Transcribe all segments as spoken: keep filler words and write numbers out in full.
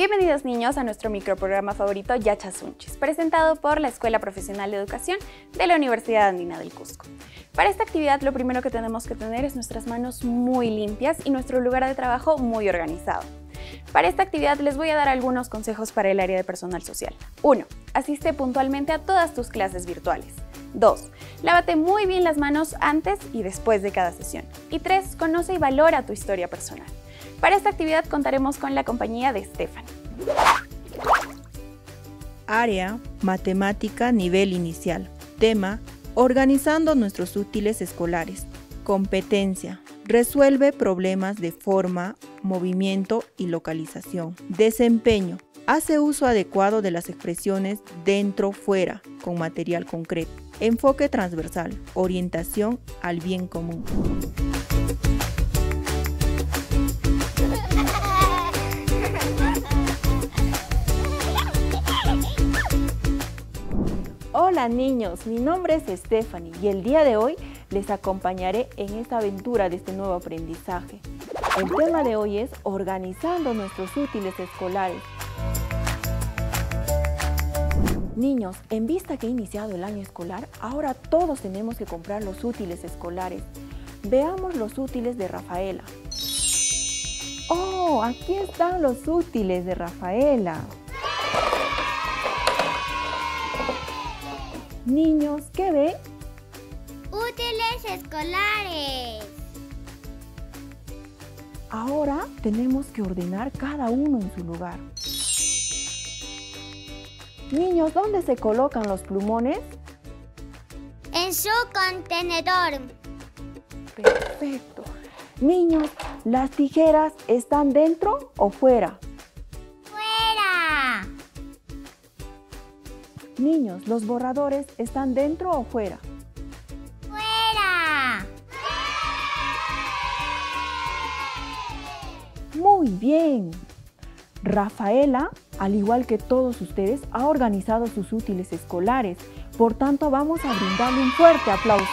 Bienvenidos niños a nuestro microprograma favorito Yachas-Unchis, presentado por la Escuela Profesional de Educación de la Universidad Andina del Cusco. Para esta actividad lo primero que tenemos que tener es nuestras manos muy limpias y nuestro lugar de trabajo muy organizado. Para esta actividad les voy a dar algunos consejos para el área de personal social. uno. Asiste puntualmente a todas tus clases virtuales. dos. Lávate muy bien las manos antes y después de cada sesión. Y tres. Conoce y valora tu historia personal. Para esta actividad contaremos con la compañía de Stephanie. Área Matemática Nivel Inicial. Tema: organizando nuestros útiles escolares. Competencia: resuelve problemas de forma, movimiento y localización. Desempeño: hace uso adecuado de las expresiones dentro, fuera, con material concreto. Enfoque transversal: orientación al bien común. Hola niños, mi nombre es Stephanie y el día de hoy les acompañaré en esta aventura de este nuevo aprendizaje. El tema de hoy es organizando nuestros útiles escolares. Niños, en vista que ha iniciado el año escolar, ahora todos tenemos que comprar los útiles escolares. Veamos los útiles de Rafaela. ¡Oh! Aquí están los útiles de Rafaela. Niños, ¿qué ven? Útiles escolares. Ahora tenemos que ordenar cada uno en su lugar. Niños, ¿dónde se colocan los plumones? En su contenedor. Perfecto. Niños, ¿las tijeras están dentro o fuera? Fuera. Niños, ¿los borradores están dentro o fuera? Fuera. Muy bien. Rafaela, al igual que todos ustedes, ha organizado sus útiles escolares. Por tanto, vamos a brindarle un fuerte aplauso.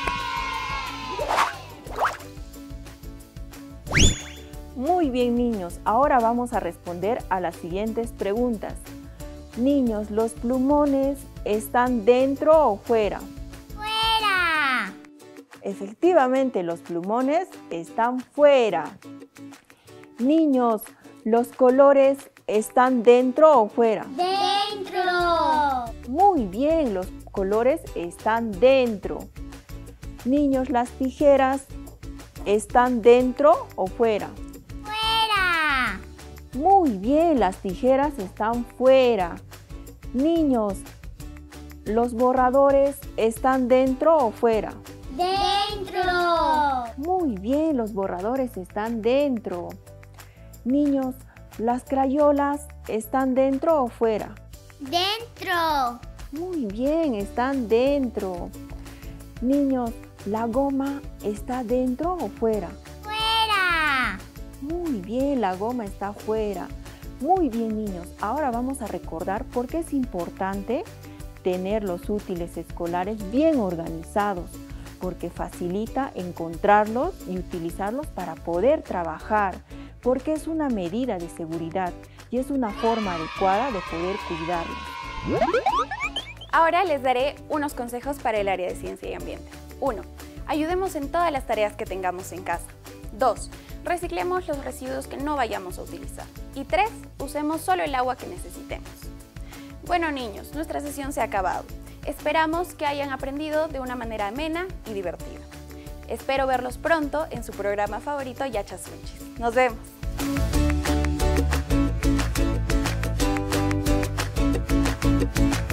Muy bien, niños. Ahora vamos a responder a las siguientes preguntas. Niños, ¿los plumones están dentro o fuera? Fuera. Efectivamente, los plumones están fuera. Niños, ¿los colores están dentro o fuera? Dentro. Muy bien, los colores están dentro. Niños, ¿las tijeras están dentro o fuera? Fuera. Muy bien, las tijeras están fuera. Niños, ¿los borradores están dentro o fuera? Dentro. Muy bien, los borradores están dentro. Niños, ¿las crayolas están dentro o fuera? Dentro. Muy bien, están dentro. Niños, ¿la goma está dentro o fuera? Fuera. Muy bien, la goma está fuera. Muy bien, niños. Ahora vamos a recordar por qué es importante tener los útiles escolares bien organizados, porque facilita encontrarlos y utilizarlos para poder trabajar, porque es una medida de seguridad y es una forma adecuada de poder cuidarlos. Ahora les daré unos consejos para el área de ciencia y ambiente. uno. Ayudemos en todas las tareas que tengamos en casa. dos. Reciclemos los residuos que no vayamos a utilizar. Y tres. Usemos solo el agua que necesitemos. Bueno niños, nuestra sesión se ha acabado. Esperamos que hayan aprendido de una manera amena y divertida. Espero verlos pronto en su programa favorito Yachas-Unchis. Nos vemos.